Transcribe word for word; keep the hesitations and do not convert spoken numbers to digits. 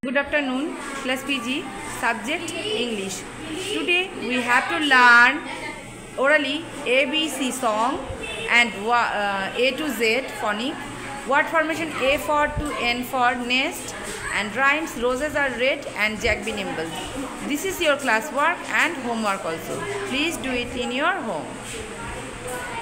Good afternoon, class P G, subject English. Today we have to learn orally A B C song and uh, A to Z phonic. Word formation: A for to N for nest, and rhymes: roses are red and Jack be nimble. This is your classwork and homework also. Please do it in your home.